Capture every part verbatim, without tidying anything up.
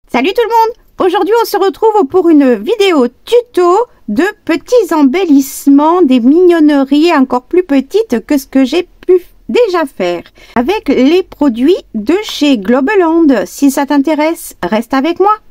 Salut tout le monde! Aujourd'hui on se retrouve pour une vidéo tuto de petits embellissements, des mignonneries encore plus petites que ce que j'ai pu déjà faire avec les produits de chez Globeland. Si ça t'intéresse, reste avec moi.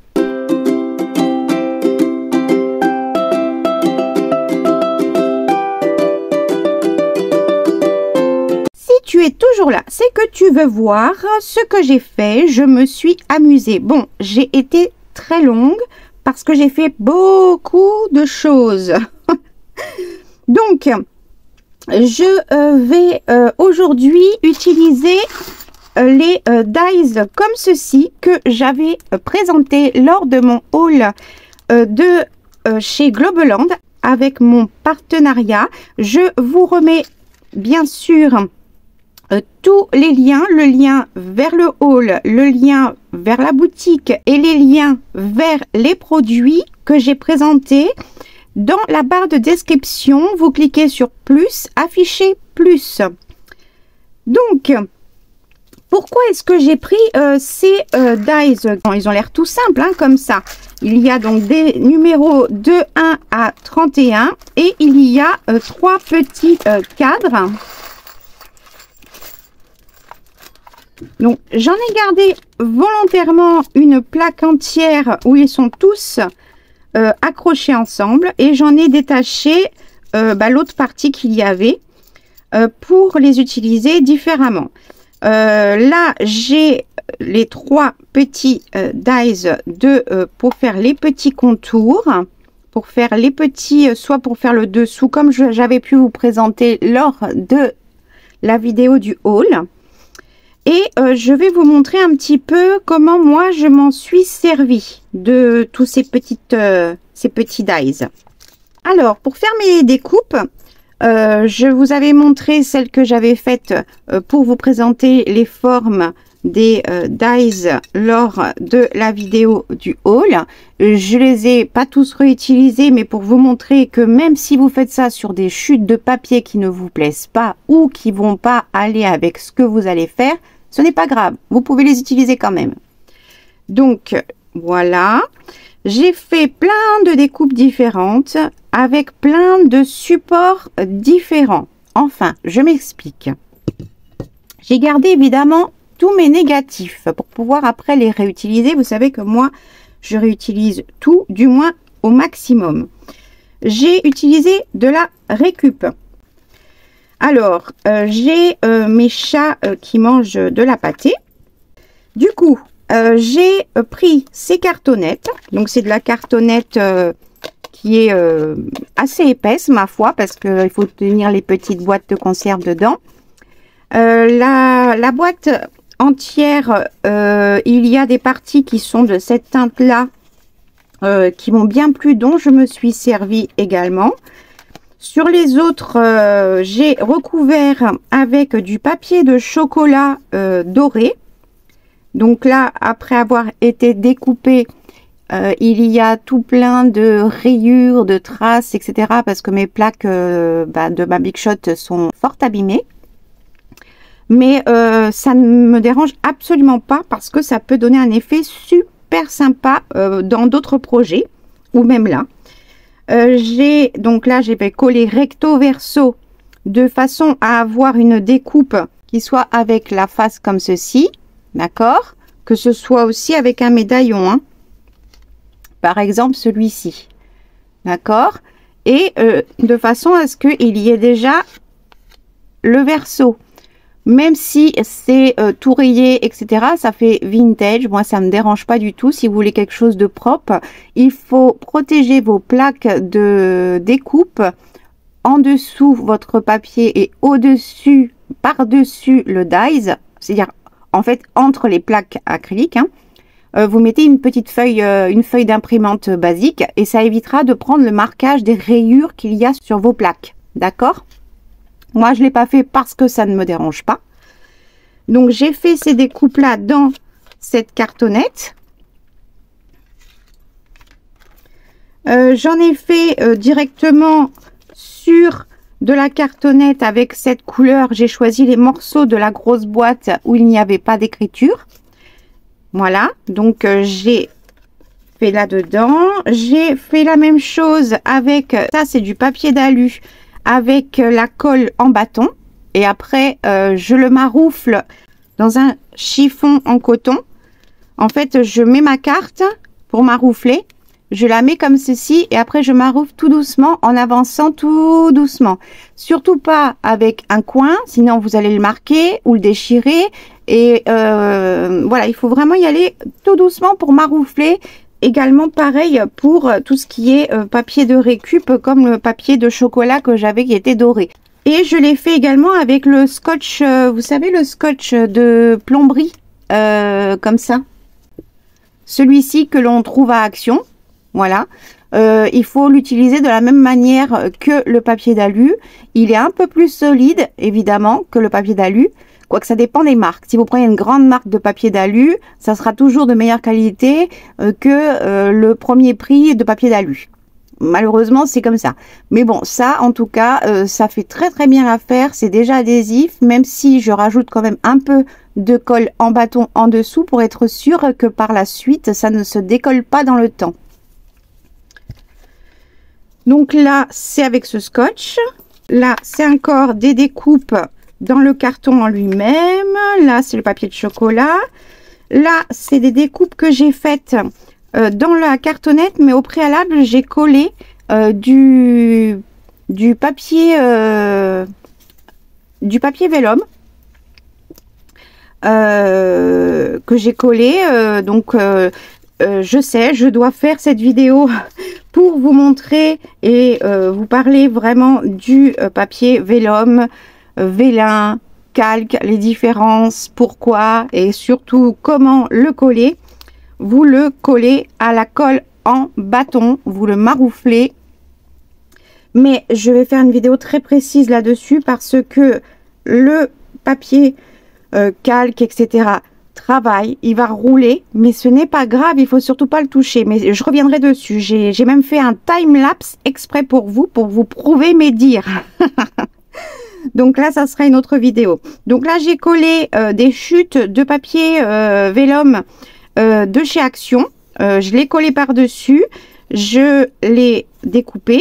Tu es toujours là, c'est que tu veux voir ce que j'ai fait. Je me suis amusée. Bon, j'ai été très longue parce que j'ai fait beaucoup de choses. Donc, je euh, vais euh, aujourd'hui utiliser euh, les euh, dies comme ceci que j'avais euh, présenté lors de mon haul euh, de euh, chez Globeland avec mon partenariat. Je vous remets bien sûr Euh, tous les liens, le lien vers le haul, le lien vers la boutique et les liens vers les produits que j'ai présentés dans la barre de description. Vous cliquez sur plus, afficher plus. Donc, pourquoi est-ce que j'ai pris euh, ces euh, dies? Bon, ils ont l'air tout simples, hein, comme ça. Il y a donc des numéros de un à trente et un et il y a euh, trois petits euh, cadres. Donc, j'en ai gardé volontairement une plaque entière où ils sont tous euh, accrochés ensemble et j'en ai détaché euh, bah, l'autre partie qu'il y avait euh, pour les utiliser différemment. Euh, là, j'ai les trois petits euh, dies de, euh, pour faire les petits contours, pour faire les petits, euh, soit pour faire le dessous comme j'avais pu vous présenter lors de la vidéo du haul. Et euh, je vais vous montrer un petit peu comment moi je m'en suis servi de tous ces petites euh, ces petits dies. Alors pour faire mes découpes, euh, je vous avais montré celle que j'avais faite euh, pour vous présenter les formes des euh, dies lors de la vidéo du haul. Je les ai pas tous réutilisés, mais pour vous montrer que même si vous faites ça sur des chutes de papier qui ne vous plaisent pas ou qui vont pas aller avec ce que vous allez faire, ce n'est pas grave, vous pouvez les utiliser quand même. Donc voilà, j'ai fait plein de découpes différentes avec plein de supports différents. Enfin, je m'explique. J'ai gardé évidemment tous mes négatifs pour pouvoir après les réutiliser. Vous savez que moi, je réutilise tout, du moins au maximum. J'ai utilisé de la récup. Alors, euh, j'ai euh, mes chats euh, qui mangent de la pâtée. Du coup, euh, j'ai euh, pris ces cartonnettes. Donc, c'est de la cartonnette euh, qui est euh, assez épaisse, ma foi, parce qu'il faut tenir les petites boîtes de conserve dedans. Euh, la, la boîte entière, euh, il y a des parties qui sont de cette teinte-là, euh, qui m'ont bien plu, dont je me suis servi également. Sur les autres, euh, j'ai recouvert avec du papier de chocolat euh, doré. Donc là, après avoir été découpé, euh, il y a tout plein de rayures, de traces, et cetera. Parce que mes plaques euh, bah, de ma Big Shot sont fort abîmées. Mais euh, ça ne me dérange absolument pas parce que ça peut donner un effet super sympa euh, dans d'autres projets ou même là. Euh, j'ai donc là j'ai collé recto verso de façon à avoir une découpe qui soit avec la face comme ceci, d'accord, que ce soit aussi avec un médaillon, hein. Par exemple celui-ci, d'accord, et euh, de façon à ce qu'il y ait déjà le verso, même si c'est euh, tout rayé, et cetera. Ça fait vintage. Moi, ça me dérange pas du tout. Si vous voulez quelque chose de propre, il faut protéger vos plaques de découpe en dessous votre papier et au-dessus, par-dessus le dies. C'est-à-dire, en fait, entre les plaques acryliques, hein, euh, vous mettez une petite feuille, euh, une feuille d'imprimante basique et ça évitera de prendre le marquage des rayures qu'il y a sur vos plaques. D'accord ? Moi, je ne l'ai pas fait parce que ça ne me dérange pas. Donc, j'ai fait ces découpes-là dans cette cartonnette. Euh, J'en ai fait euh, directement sur de la cartonnette avec cette couleur. J'ai choisi les morceaux de la grosse boîte où il n'y avait pas d'écriture. Voilà. Donc, euh, j'ai fait là-dedans. J'ai fait la même chose avec, ça c'est du papier d'alu avec la colle en bâton. Et après, euh, je le maroufle dans un chiffon en coton. En fait, je mets ma carte pour maroufler. Je la mets comme ceci et après je maroufle tout doucement en avançant tout doucement. Surtout pas avec un coin, sinon vous allez le marquer ou le déchirer. Et euh, voilà, il faut vraiment y aller tout doucement pour maroufler. Également pareil pour tout ce qui est euh, papier de récup, comme le papier de chocolat que j'avais qui était doré. Et je l'ai fait également avec le scotch, euh, vous savez le scotch de plomberie, euh, comme ça. Celui-ci que l'on trouve à Action. Voilà, euh, il faut l'utiliser de la même manière que le papier d'alu. Il est un peu plus solide, évidemment, que le papier d'alu. Quoique ça dépend des marques. Si vous prenez une grande marque de papier d'alu, ça sera toujours de meilleure qualité euh, que euh, le premier prix de papier d'alu. Malheureusement, c'est comme ça. Mais bon, ça, en tout cas, euh, ça fait très très bien l'affaire. C'est déjà adhésif, même si je rajoute quand même un peu de colle en bâton en dessous pour être sûr que par la suite, ça ne se décolle pas dans le temps. Donc là, c'est avec ce scotch. Là, c'est encore des découpes dans le carton en lui-même. Là, c'est le papier de chocolat. Là, c'est des découpes que j'ai faites euh, dans la cartonnette, mais au préalable, j'ai collé euh, du, du papier euh, du papier vélum euh, que j'ai collé. Euh, donc, euh, euh, je sais, je dois faire cette vidéo pour vous montrer et euh, vous parler vraiment du euh, papier vélum, euh, vélin, calque, les différences, pourquoi et surtout comment le coller. Vous le collez à la colle en bâton, vous le marouflez. Mais je vais faire une vidéo très précise là-dessus parce que le papier euh, calque, et cetera travail, il va rouler, mais ce n'est pas grave, il faut surtout pas le toucher. Mais je reviendrai dessus. J'ai même fait un time-lapse exprès pour vous, pour vous prouver mes dires. Donc là, ça sera une autre vidéo. Donc là, j'ai collé euh, des chutes de papier euh, vélum euh, de chez Action. Euh, je l'ai collé par-dessus. Je l'ai découpé.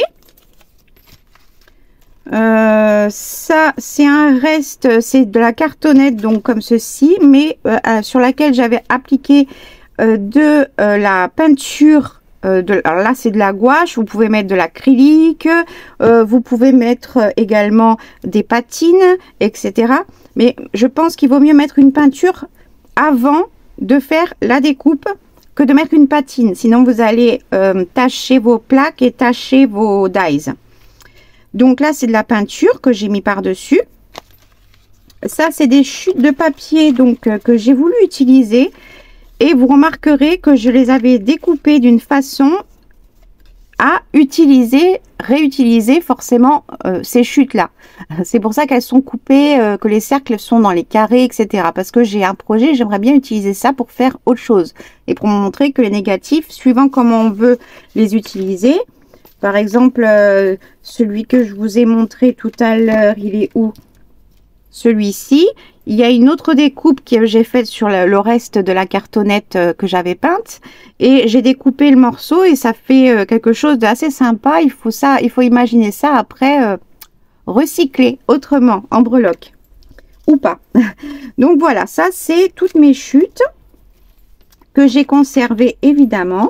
Euh, ça, c'est un reste, c'est de la cartonnette, donc comme ceci, mais euh, sur laquelle j'avais appliqué euh, de euh, la peinture. Euh, de, alors là, c'est de la gouache. Vous pouvez mettre de l'acrylique, euh, vous pouvez mettre également des patines, et cetera. Mais je pense qu'il vaut mieux mettre une peinture avant de faire la découpe que de mettre une patine. Sinon, vous allez euh, tacher vos plaques et tacher vos dies. Donc là, c'est de la peinture que j'ai mis par-dessus. Ça, c'est des chutes de papier donc euh, que j'ai voulu utiliser. Et vous remarquerez que je les avais découpées d'une façon à utiliser, réutiliser forcément euh, ces chutes-là. C'est pour ça qu'elles sont coupées, euh, que les cercles sont dans les carrés, et cetera. Parce que j'ai un projet, j'aimerais bien utiliser ça pour faire autre chose. Et pour montrer que les négatifs, suivant comment on veut les utiliser, par exemple, euh, celui que je vous ai montré tout à l'heure, il est où? Celui-ci. Il y a une autre découpe que j'ai faite sur le, le reste de la cartonnette euh, que j'avais peinte. Et j'ai découpé le morceau et ça fait euh, quelque chose d'assez sympa. Il faut ça, il faut imaginer ça après euh, recycler autrement en breloque. Ou pas. Donc voilà, ça c'est toutes mes chutes que j'ai conservées évidemment.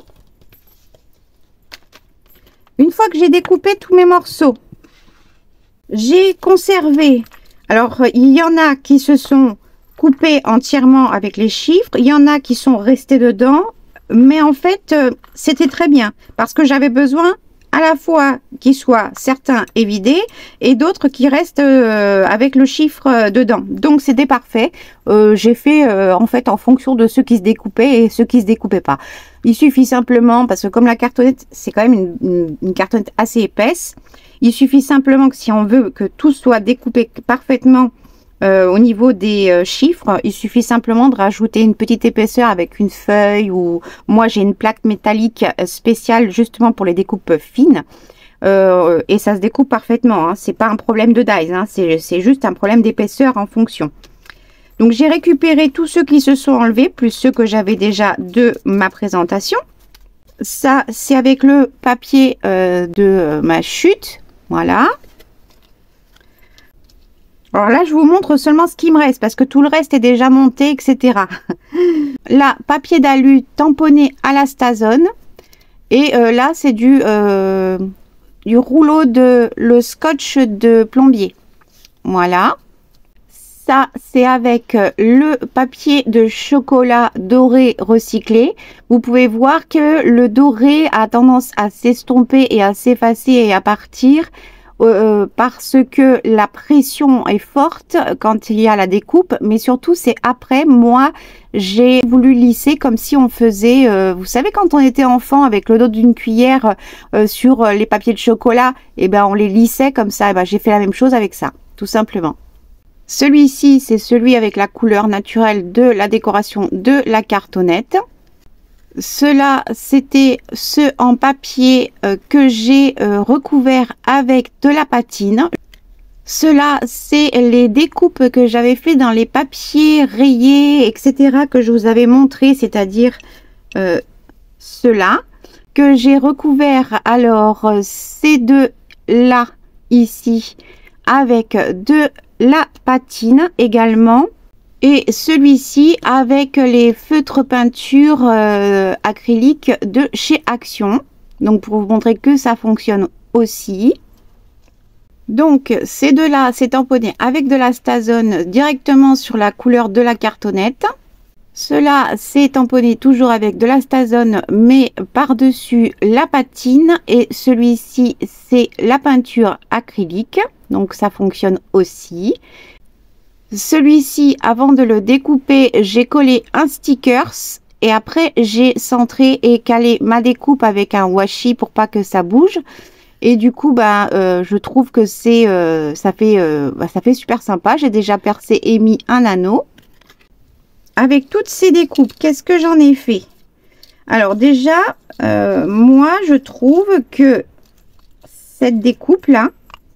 Une fois que j'ai découpé tous mes morceaux, j'ai conservé, alors il y en a qui se sont coupés entièrement avec les chiffres, il y en a qui sont restés dedans, mais en fait euh, c'était très bien parce que j'avais besoin à la fois qu'ils soient certains et vidés et d'autres qui restent euh, avec le chiffre euh, dedans. Donc c'était parfait. Euh, j'ai fait euh, en fait en fonction de ceux qui se découpaient et ceux qui se découpaient pas. Il suffit simplement, parce que comme la cartonnette, c'est quand même une, une, une cartonnette assez épaisse, il suffit simplement que si on veut que tout soit découpé parfaitement euh, au niveau des euh, chiffres, il suffit simplement de rajouter une petite épaisseur avec une feuille ou moi j'ai une plaque métallique spéciale justement pour les découpes fines euh, et ça se découpe parfaitement. Hein. C'est pas un problème de dies, hein. C'est juste un problème d'épaisseur en fonction. Donc j'ai récupéré tous ceux qui se sont enlevés, plus ceux que j'avais déjà de ma présentation. ça, c'est avec le papier euh, de euh, ma chute. Voilà. Alors là, je vous montre seulement ce qui me reste parce que tout le reste est déjà monté, et cetera. Là, papier d'alu tamponné à la Stazone. Et euh, là, c'est du, euh, du rouleau de le scotch de plombier. Voilà. Ça, c'est avec le papier de chocolat doré recyclé. Vous pouvez voir que le doré a tendance à s'estomper et à s'effacer et à partir euh, parce que la pression est forte quand il y a la découpe. Mais surtout, c'est après, moi, j'ai voulu lisser comme si on faisait, euh, vous savez, quand on était enfant avec le dos d'une cuillère euh, sur les papiers de chocolat, et ben on les lissait comme ça. Et ben, j'ai fait la même chose avec ça, tout simplement. Celui-ci, c'est celui avec la couleur naturelle de la décoration de la cartonnette. Cela, c'était ce en papier euh, que j'ai euh, recouvert avec de la patine. Cela, c'est les découpes que j'avais fait dans les papiers rayés, et cetera que je vous avais montré, c'est-à-dire euh, cela que j'ai recouvert. Alors, ces deux-là, ici, avec de la patine également, et celui-ci avec les feutres peinture euh, acrylique de chez Action, donc pour vous montrer que ça fonctionne aussi. Donc ces deux là, c'est tamponné avec de la Stazone directement sur la couleur de la cartonnette. Cela, c'est tamponné toujours avec de la Stazone mais par dessus la patine, et celui-ci c'est la peinture acrylique, donc ça fonctionne aussi. Celui-ci, avant de le découper, j'ai collé un stickers et après j'ai centré et calé ma découpe avec un washi pour pas que ça bouge. Et du coup, bah, euh, je trouve que c'est, euh, ça fait, euh, bah, ça fait super sympa. J'ai déjà percé et mis un anneau. Avec toutes ces découpes, qu'est-ce que j'en ai fait? Alors déjà, euh, moi, je trouve que cette découpe là,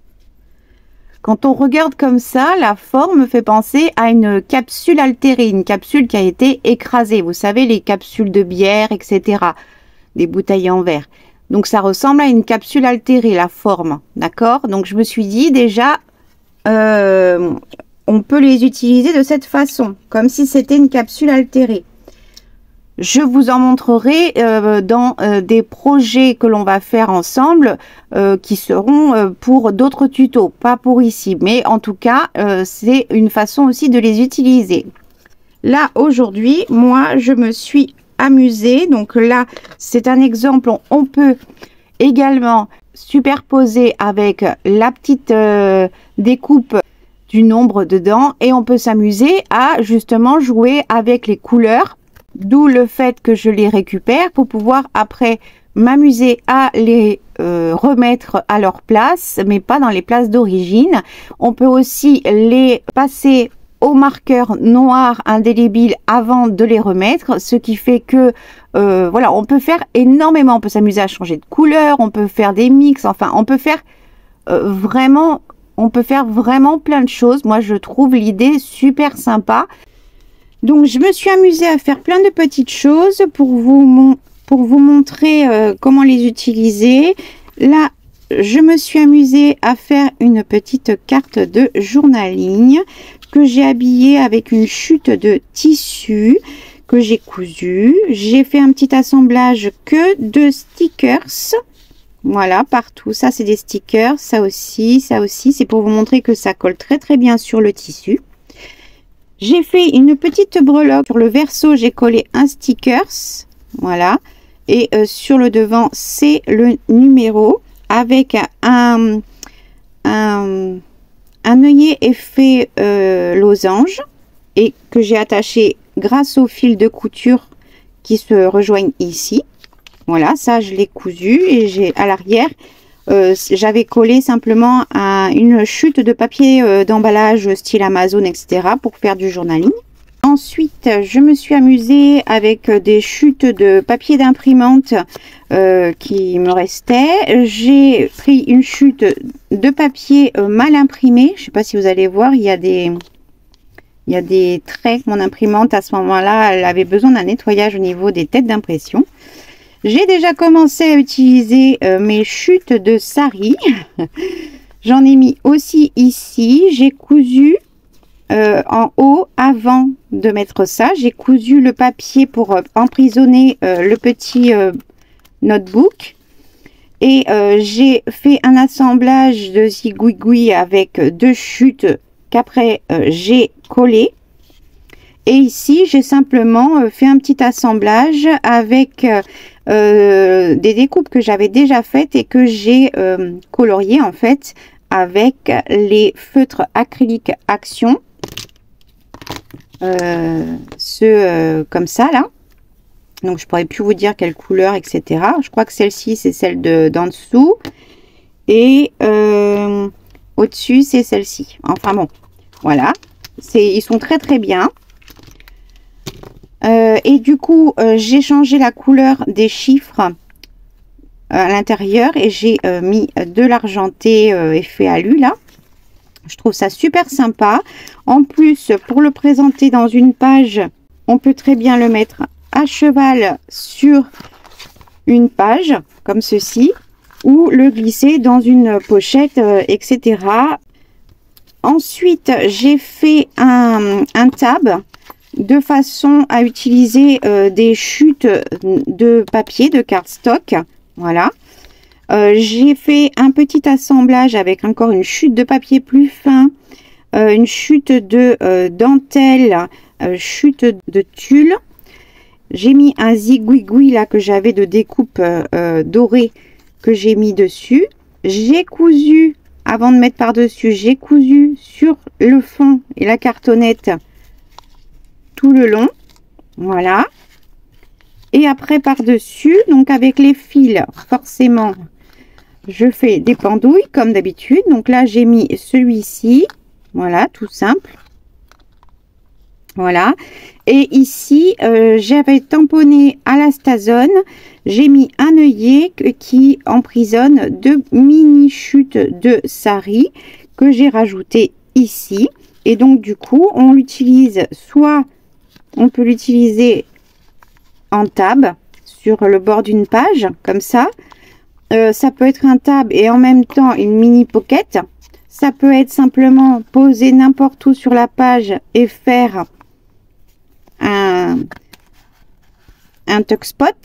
quand on regarde comme ça, la forme fait penser à une capsule altérée, une capsule qui a été écrasée. Vous savez, les capsules de bière, et cetera. Des bouteilles en verre. Donc, ça ressemble à une capsule altérée, la forme. D'accord? Donc, je me suis dit déjà, euh, on peut les utiliser de cette façon, comme si c'était une capsule altérée. Je vous en montrerai euh, dans euh, des projets que l'on va faire ensemble euh, qui seront euh, pour d'autres tutos, pas pour ici. Mais en tout cas, euh, c'est une façon aussi de les utiliser. Là, aujourd'hui, moi, je me suis amusée. Donc là, c'est un exemple. On, on peut également superposer avec la petite euh, découpe du nombre dedans. Et on peut s'amuser à justement jouer avec les couleurs. D'où le fait que je les récupère pour pouvoir après m'amuser à les euh, remettre à leur place, mais pas dans les places d'origine. On peut aussi les passer au marqueur noir indélébile avant de les remettre, ce qui fait que euh, voilà, on peut faire énormément. On peut s'amuser à changer de couleur, on peut faire des mix, enfin on peut faire euh, vraiment, on peut faire vraiment plein de choses. Moi je trouve l'idée super sympa. Donc, je me suis amusée à faire plein de petites choses pour vous, pour vous montrer euh, comment les utiliser. Là, je me suis amusée à faire une petite carte de journaling que j'ai habillée avec une chute de tissu que j'ai cousu. J'ai fait un petit assemblage que de stickers. Voilà, partout. Ça, c'est des stickers. Ça aussi, ça aussi. C'est pour vous montrer que ça colle très, très bien sur le tissu. J'ai fait une petite breloque. Sur le verso, j'ai collé un stickers. Voilà. Et euh, sur le devant, c'est le numéro avec un, un, un œillet effet euh, losange et que j'ai attaché grâce au fil de couture qui se rejoignent ici. Voilà, ça, je l'ai cousu et j'ai à l'arrière. Euh, j'avais collé simplement à une chute de papier euh, d'emballage style Amazon, et cetera pour faire du journaling. Ensuite, je me suis amusée avec des chutes de papier d'imprimante euh, qui me restaient. J'ai pris une chute de papier euh, mal imprimé. Je ne sais pas si vous allez voir, il y a des, il y a des traits. Mon imprimante, à ce moment-là, elle avait besoin d'un nettoyage au niveau des têtes d'impression. J'ai déjà commencé à utiliser euh, mes chutes de sari. J'en ai mis aussi ici. J'ai cousu euh, en haut avant de mettre ça. J'ai cousu le papier pour euh, emprisonner euh, le petit euh, notebook. Et euh, j'ai fait un assemblage de zigouigouis avec deux chutes qu'après euh, j'ai collé. Et ici, j'ai simplement euh, fait un petit assemblage avec euh, des découpes que j'avais déjà faites et que j'ai euh, coloriées en fait avec les feutres acryliques Action. Euh, ceux euh, comme ça là. Donc, je pourrais plus vous dire quelle couleur, et cetera. Je crois que celle-ci, c'est celle de d'en dessous. Et euh, au-dessus, c'est celle-ci. Enfin bon, voilà. Ils sont très très bien. Euh, et du coup, euh, j'ai changé la couleur des chiffres euh, à l'intérieur. Et j'ai euh, mis de l'argenté euh, effet alu là. Je trouve ça super sympa. En plus, pour le présenter dans une page, on peut très bien le mettre à cheval sur une page comme ceci ou le glisser dans une pochette, euh, et cetera. Ensuite, j'ai fait un, un tab de façon à utiliser euh, des chutes de papier de cardstock. Voilà. Euh, j'ai fait un petit assemblage avec encore une chute de papier plus fin, euh, une chute de euh, dentelle, euh, chute de tulle. J'ai mis un zigouigouis là que j'avais de découpe euh, dorée que j'ai mis dessus. J'ai cousu, avant de mettre par-dessus, j'ai cousu sur le fond et la cartonnette tout le long. Voilà. Et après par-dessus, donc avec les fils, forcément, je fais des pendouilles comme d'habitude. Donc là, j'ai mis celui-ci. Voilà, tout simple. Voilà. Et ici, euh, j'avais tamponné à la Stazone. J'ai mis un œillet qui emprisonne deux mini chutes de sari que j'ai rajouté ici. Et donc, du coup, on l'utilise soit, on peut l'utiliser en tab sur le bord d'une page, comme ça. Euh, ça peut être un tab et en même temps une mini pocket. Ça peut être simplement posé n'importe où sur la page et faire un, un tuck spot.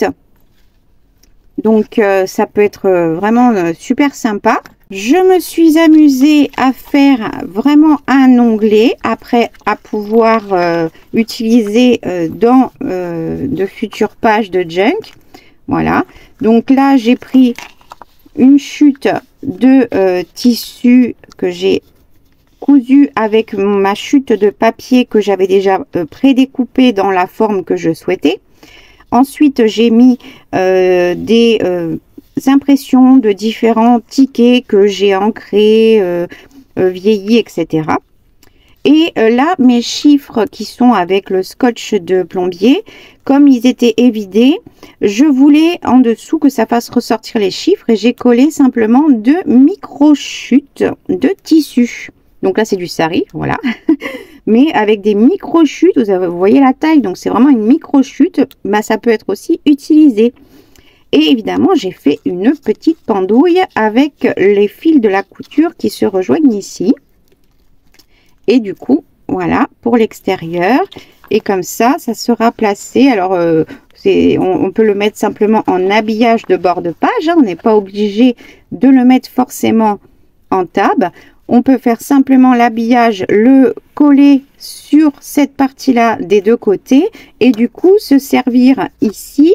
Donc euh, ça peut être vraiment euh, super sympa. Je me suis amusée à faire vraiment un onglet après à pouvoir euh, utiliser euh, dans euh, de futures pages de junk. Voilà. Donc là j'ai pris une chute de euh, tissu que j'ai cousu avec ma chute de papier que j'avais déjà euh, prédécoupé dans la forme que je souhaitais. Ensuite, j'ai mis euh, des euh, impressions de différents tickets que j'ai ancrés, euh, euh, vieillis, et cetera. Et euh, là, mes chiffres qui sont avec le scotch de plombier, comme ils étaient évidés, je voulais en dessous que ça fasse ressortir les chiffres et j'ai collé simplement deux micro-chutes de tissu. Donc là, c'est du sari, voilà. Mais avec des micro-chutes, vous, vous voyez la taille, donc c'est vraiment une micro-chute. Bah, ça peut être aussi utilisé. Et évidemment, j'ai fait une petite pendouille avec les fils de la couture qui se rejoignent ici. Et du coup, voilà, pour l'extérieur. Et comme ça, ça sera placé. Alors, euh, c'est, on, on peut le mettre simplement en habillage de bord de page. Hein, on n'est pas obligé de le mettre forcément en tab. On peut faire simplement l'habillage, le coller sur cette partie-là des deux côtés. Et du coup, se servir ici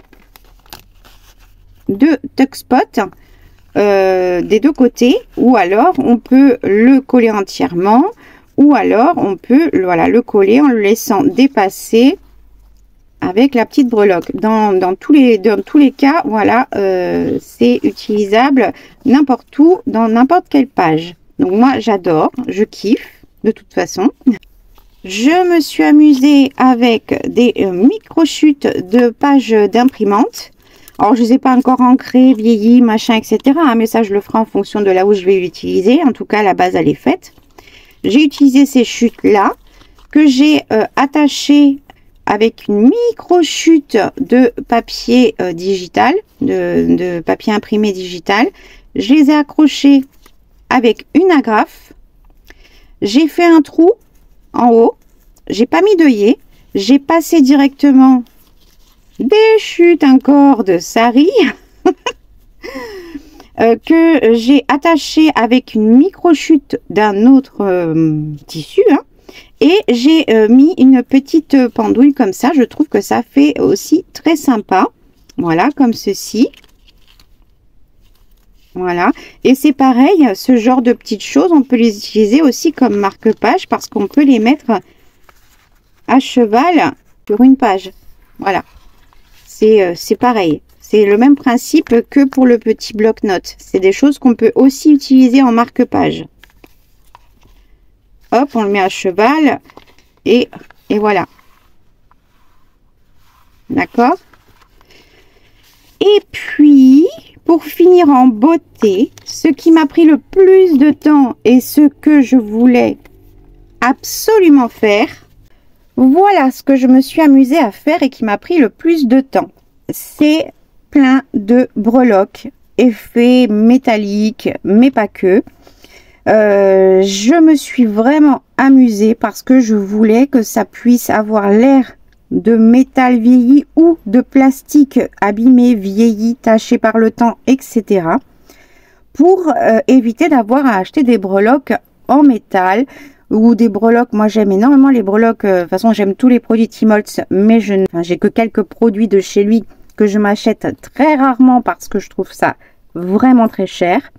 de tuck spot euh, des deux côtés. Ou alors, on peut le coller entièrement. Ou alors, on peut voilà, le coller en le laissant dépasser avec la petite breloque. Dans, dans, tous, les, dans tous les cas, voilà, euh, c'est utilisable n'importe où, dans n'importe quelle page. Donc moi, j'adore, je kiffe de toute façon. Je me suis amusée avec des euh, micro-chutes de pages d'imprimante. Alors, je ne les ai pas encore ancrées, vieillies, machin, et cetera. Hein, mais ça, je le ferai en fonction de là où je vais l'utiliser. En tout cas, la base, elle est faite. J'ai utilisé ces chutes-là que j'ai euh, attachées avec une micro-chute de papier euh, digital, de, de papier imprimé digital. Je les ai accrochés avec une agrafe. J'ai fait un trou en haut. J'ai pas mis d'œillet. J'ai passé directement des chutes encore de sari euh, que j'ai attaché avec une micro-chute d'un autre euh, tissu. Hein. Et j'ai euh, mis une petite pendouille comme ça. Je trouve que ça fait aussi très sympa. Voilà, comme ceci. Voilà. Et c'est pareil, ce genre de petites choses, on peut les utiliser aussi comme marque-page parce qu'on peut les mettre à cheval sur une page. Voilà. C'est euh, c'est pareil. C'est le même principe que pour le petit bloc-notes. C'est des choses qu'on peut aussi utiliser en marque-page. Hop, on le met à cheval et, et voilà. D'accord? Et puis, pour finir en beauté, ce qui m'a pris le plus de temps et ce que je voulais absolument faire, voilà ce que je me suis amusée à faire et qui m'a pris le plus de temps. C'est plein de breloques, effets métalliques, mais pas que. Euh, je me suis vraiment amusée parce que je voulais que ça puisse avoir l'air de métal vieilli ou de plastique abîmé, vieilli, taché par le temps, et cetera. Pour euh, éviter d'avoir à acheter des breloques en métal ou des breloques. Moi, j'aime énormément les breloques. Euh, de toute façon, j'aime tous les produits Tmoltz, mais je enfin, j'ai que quelques produits de chez lui que je m'achète très rarement parce que je trouve ça vraiment très cher.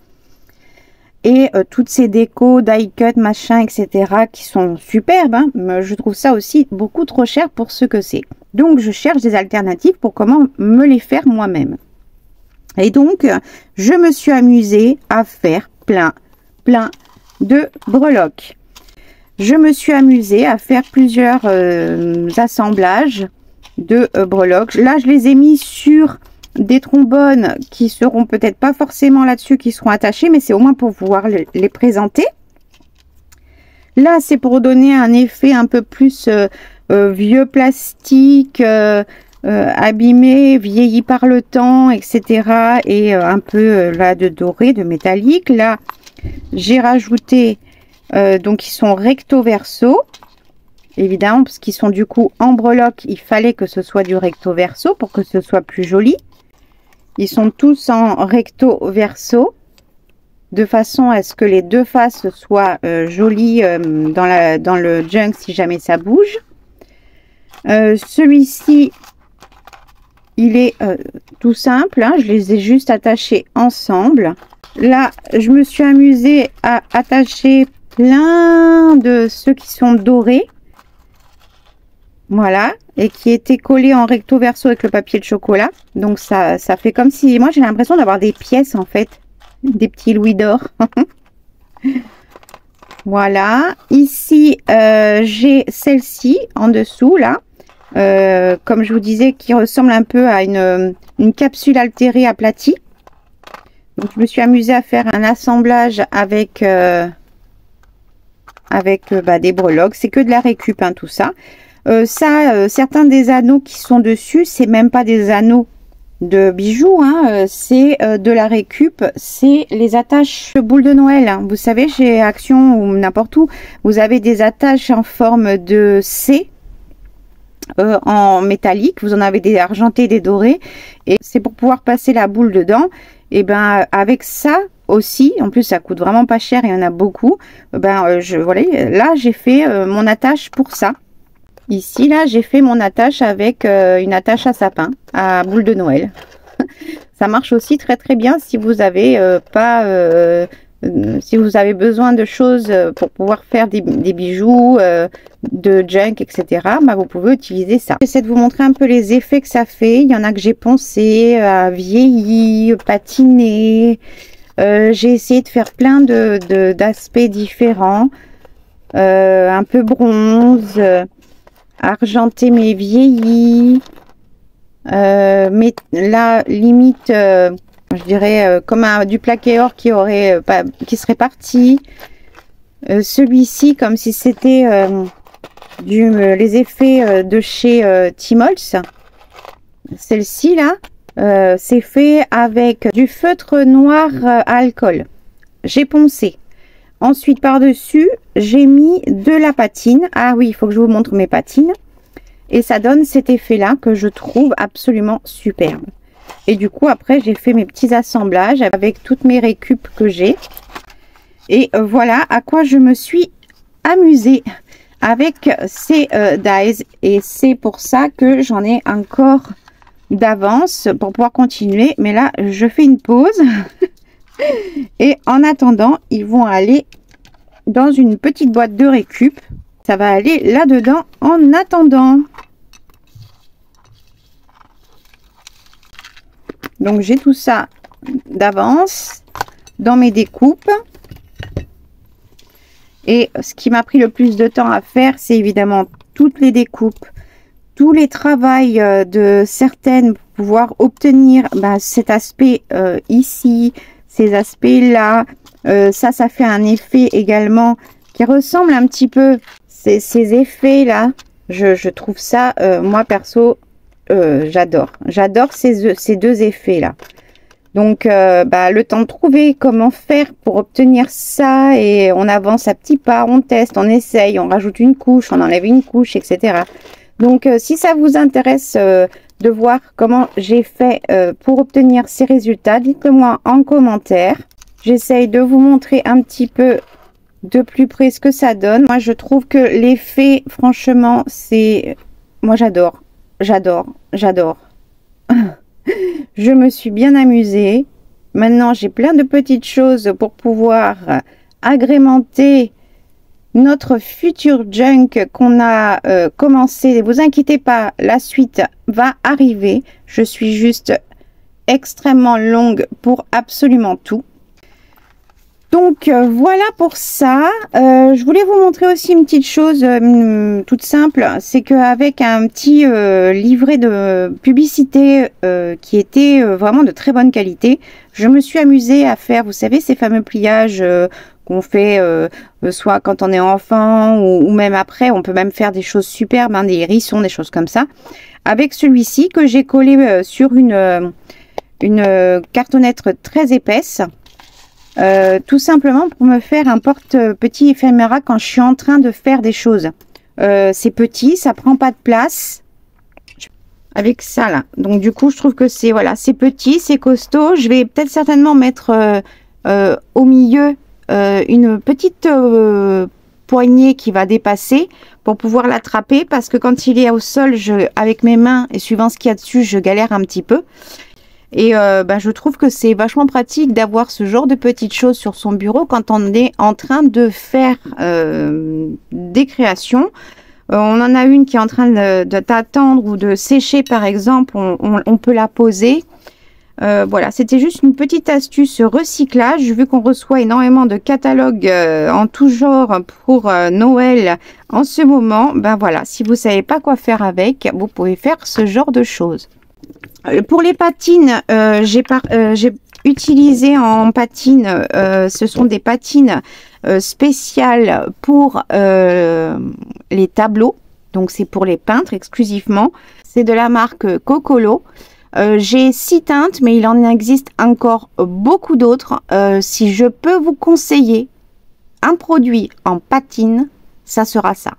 Et euh, toutes ces décos, die cut, machin, et cetera qui sont superbes, hein, mais je trouve ça aussi beaucoup trop cher pour ce que c'est. Donc, je cherche des alternatives pour comment me les faire moi-même. Et donc, je me suis amusée à faire plein, plein de breloques. Je me suis amusée à faire plusieurs euh, assemblages de euh, breloques. Là, je les ai mis sur des trombones qui seront peut-être pas forcément là-dessus, qui seront attachés, mais c'est au moins pour pouvoir les, les présenter. Là, c'est pour donner un effet un peu plus euh, euh, vieux plastique, euh, euh, abîmé, vieilli par le temps, et cetera. Et euh, un peu euh, là de doré, de métallique. Là, j'ai rajouté, euh, donc ils sont recto verso. Évidemment, parce qu'ils sont du coup en breloque, il fallait que ce soit du recto verso pour que ce soit plus joli. Ils sont tous en recto verso, de façon à ce que les deux faces soient euh, jolies euh, dans, la, dans le junk si jamais ça bouge. Euh, Celui-ci, il est euh, tout simple, hein, je les ai juste attachés ensemble. Là, je me suis amusée à attacher plein de ceux qui sont dorés. Voilà, et qui était collé en recto verso avec le papier de chocolat. Donc ça, ça fait comme si, moi j'ai l'impression d'avoir des pièces en fait, des petits louis d'or. Voilà, ici euh, j'ai celle-ci en dessous là, euh, comme je vous disais, qui ressemble un peu à une, une capsule altérée aplatie. Donc je me suis amusée à faire un assemblage avec, euh, avec euh, bah, des breloques. C'est que de la récup, hein, tout ça. Euh, ça, euh, certains des anneaux qui sont dessus, c'est même pas des anneaux de bijoux, hein, euh, c'est euh, de la récup, c'est les attaches boules de Noël. Hein. Vous savez, chez Action ou n'importe où, vous avez des attaches en forme de C euh, en métallique. Vous en avez des argentés, des dorés, et c'est pour pouvoir passer la boule dedans. Et ben avec ça aussi, en plus ça coûte vraiment pas cher, il y en a beaucoup. Ben euh, je voilà, là j'ai fait euh, mon attache pour ça. Ici, là, j'ai fait mon attache avec euh, une attache à sapin, à boule de Noël. Ça marche aussi très très bien si vous avez euh, pas, euh, euh, si vous avez besoin de choses pour pouvoir faire des, des bijoux, euh, de junk, et cetera. Bah, vous pouvez utiliser ça. J'essaie de vous montrer un peu les effets que ça fait. Il y en a que j'ai poncé, euh, vieilli, patiné. Euh, j'ai essayé de faire plein de, de, d'aspects différents, euh, un peu bronze. Argenté mais vieilli, euh, mais là limite euh, je dirais euh, comme un, du plaqué or qui aurait euh, pas, qui serait parti. Euh, celui-ci comme si c'était euh, du, les effets de chez euh, Timols. Celle-ci là, euh, c'est fait avec du feutre noir à alcool. J'ai poncé. Ensuite, par-dessus, j'ai mis de la patine. Ah oui, il faut que je vous montre mes patines. Et ça donne cet effet-là que je trouve absolument superbe. Et du coup, après, j'ai fait mes petits assemblages avec toutes mes récup que j'ai. Et voilà à quoi je me suis amusée avec ces euh, dies. Et c'est pour ça que j'en ai encore d'avance pour pouvoir continuer. Mais là, je fais une pause. Et en attendant, ils vont aller dans une petite boîte de récup. Ça va aller là-dedans en attendant. Donc, j'ai tout ça d'avance dans mes découpes. Et ce qui m'a pris le plus de temps à faire, c'est évidemment toutes les découpes, tous les travails de certaines pour pouvoir obtenir bah, cet aspect euh, ici, ces aspects-là. Euh, ça, ça fait un effet également qui ressemble un petit peu ces, ces effets-là. Je, je trouve ça, euh, moi perso, euh, j'adore. J'adore ces, ces deux effets-là. Donc, euh, bah, le temps de trouver comment faire pour obtenir ça. Et on avance à petits pas, on teste, on essaye, on rajoute une couche, on enlève une couche, et cetera. Donc, euh, si ça vous intéresse euh, de voir comment j'ai fait euh, pour obtenir ces résultats, dites-le moi en commentaire. J'essaye de vous montrer un petit peu de plus près ce que ça donne. Moi, je trouve que l'effet, franchement, c'est... Moi, j'adore. J'adore. J'adore. Je me suis bien amusée. Maintenant, j'ai plein de petites choses pour pouvoir agrémenter notre futur junk qu'on a euh, commencé. Ne vous inquiétez pas, la suite va arriver. Je suis juste extrêmement longue pour absolument tout. Donc euh, voilà pour ça. Euh, je voulais vous montrer aussi une petite chose euh, toute simple, c'est qu'avec un petit euh, livret de publicité euh, qui était euh, vraiment de très bonne qualité, je me suis amusée à faire, vous savez, ces fameux pliages euh, qu'on fait euh, soit quand on est enfant ou, ou même après. On peut même faire des choses superbes, hein, des hérissons, des choses comme ça. Avec celui-ci que j'ai collé euh, sur une, euh, une euh, cartonnette très épaisse. Euh, tout simplement pour me faire un porte-petit éphéméra quand je suis en train de faire des choses. Euh, c'est petit, ça prend pas de place. Avec ça là. Donc du coup, je trouve que c'est voilà, c'est petit, c'est costaud. Je vais peut-être certainement mettre euh, euh, au milieu euh, une petite euh, poignée qui va dépasser pour pouvoir l'attraper, parce que quand il est au sol, je, avec mes mains et suivant ce qu'il y a dessus, je galère un petit peu. Et euh, bah, je trouve que c'est vachement pratique d'avoir ce genre de petites choses sur son bureau quand on est en train de faire euh, des créations. Euh, on en a une qui est en train de, de t'attendre ou de sécher par exemple, on, on, on peut la poser. Euh, voilà, c'était juste une petite astuce recyclage, vu qu'on reçoit énormément de catalogues euh, en tout genre pour euh, Noël en ce moment. Ben voilà, si vous savez pas quoi faire avec, vous pouvez faire ce genre de choses. Pour les patines, euh, j'ai euh, utilisé en patine, euh, ce sont des patines euh, spéciales pour euh, les tableaux. Donc c'est pour les peintres exclusivement. C'est de la marque Cocolo. Euh, j'ai six teintes, mais il en existe encore beaucoup d'autres. Euh, si je peux vous conseiller un produit en patine, ça sera ça.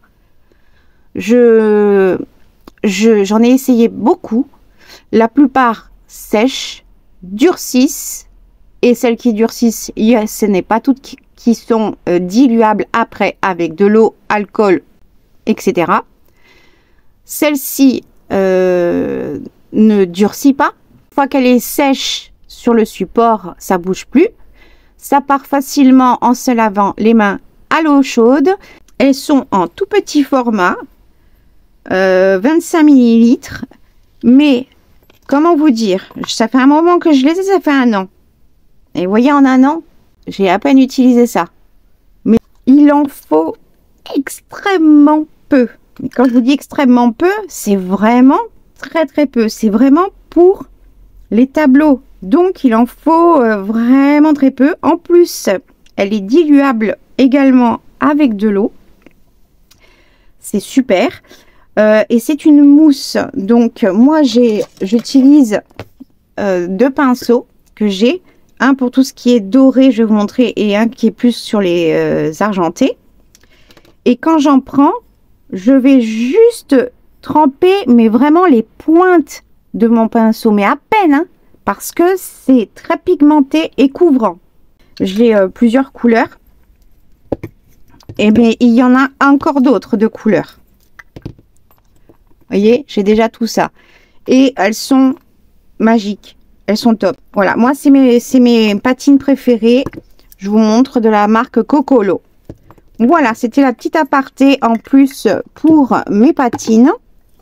Je, je, j'en ai essayé beaucoup. La plupart sèchent, durcissent, et celles qui durcissent, ce n'est pas toutes qui, qui sont euh, diluables après avec de l'eau, alcool, et cetera. Celle-ci euh, ne durcit pas. Une fois qu'elle est sèche sur le support, ça bouge plus. Ça part facilement en se lavant les mains à l'eau chaude. Elles sont en tout petit format, euh, vingt-cinq millilitres, mais comment vous dire, ça fait un moment que je les ai, ça fait un an. Et vous voyez, en un an, j'ai à peine utilisé ça. Mais il en faut extrêmement peu. Et quand je vous dis extrêmement peu, c'est vraiment très très peu. C'est vraiment pour les tableaux. Donc, il en faut euh, vraiment très peu. En plus, elle est diluable également avec de l'eau. c'est super. Euh, et c'est une mousse. Donc, moi, j'ai, j'utilise euh, deux pinceaux que j'ai. Un pour tout ce qui est doré, je vais vous montrer, et un qui est plus sur les euh, argentés. Et quand j'en prends, je vais juste tremper, mais vraiment les pointes de mon pinceau, mais à peine, hein, parce que c'est très pigmenté et couvrant. J'ai euh, plusieurs couleurs. Et bien, il y en a encore d'autres de couleurs. Vous voyez, j'ai déjà tout ça. Et elles sont magiques. Elles sont top. Voilà, moi, c'est mes, c'est mes patines préférées. Je vous montre de la marque Cocolo. Voilà, c'était la petite aparté en plus pour mes patines.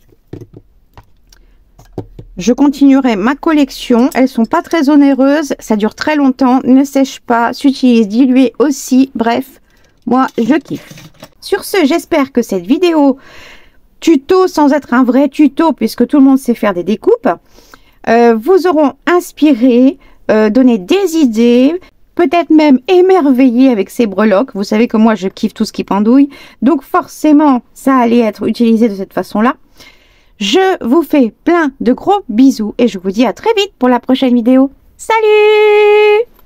Je continuerai ma collection. Elles sont pas très onéreuses. Ça dure très longtemps. Ne sèche pas. S'utilise dilué aussi. Bref, moi, je kiffe. Sur ce, j'espère que cette vidéo tuto, sans être un vrai tuto, puisque tout le monde sait faire des découpes, Euh, vous auront inspiré, euh, donné des idées, peut-être même émerveillé avec ces breloques. Vous savez que moi, je kiffe tout ce qui pendouille. Donc, forcément, ça allait être utilisé de cette façon-là. Je vous fais plein de gros bisous et je vous dis à très vite pour la prochaine vidéo. Salut!